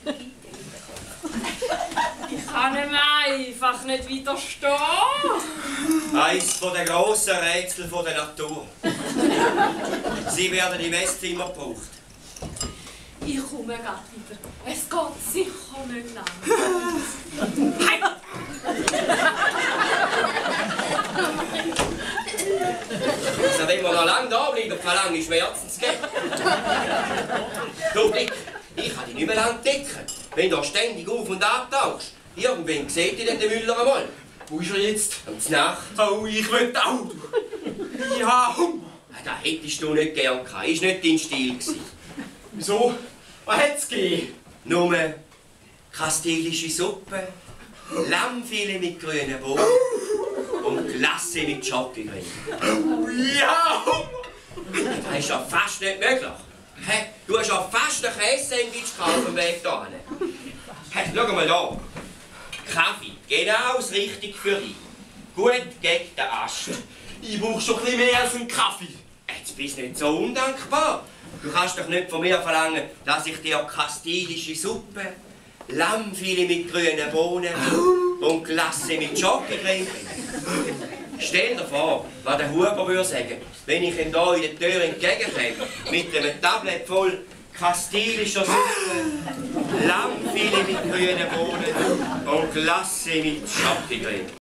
Ich kann ihm einfach nicht widerstehen. Eines der grossen Rätsel der Natur. Sie werden im Esszimmer gebraucht. Ich komme grad wieder. Es geht sicher nicht lang. Also wenn wir noch lange da bleiben, verlange Schmerzen zu geben. Du, Dick, ich kann dich nicht mehr lang decken, wenn du ständig auf und ab tauchst. Irgendwann sieht dich den Müller einmal. Wo ist er jetzt? Und Nacht. Oh, ich will auch. Ich habe Hunger. Das hättest du nicht gern gehabt. Ist nicht dein Stil gewesen. Wieso? Was hat's gegeben? Nur kastilische Suppe, Lammfilet mit grünen Bohnen und Glasse mit Schokocreme. Ja! Das ist ja fast nicht möglich. Hey, du hast ja fast ein Käse-Sandwich auf dem Weg hierhin. Hey, schau mal da. Kaffee, genau das Richtige für dich. Gut gegen den Ast. Ich brauche schon ein bisschen mehr als einen Kaffee. Jetzt bist du nicht so undankbar. Du kannst doch nicht von mir verlangen, dass ich dir kastilische Suppe, Lammfilet mit grünen Bohnen und Glasse mit Schokocreme bringe. Stell dir vor, was der Huber würde sagen, wenn ich ihm hier in der Tür entgegenkäme, mit einem Tablett voll kastilischer Suppe, Lammfilet mit grünen Bohnen und Glasse mit Schokocreme.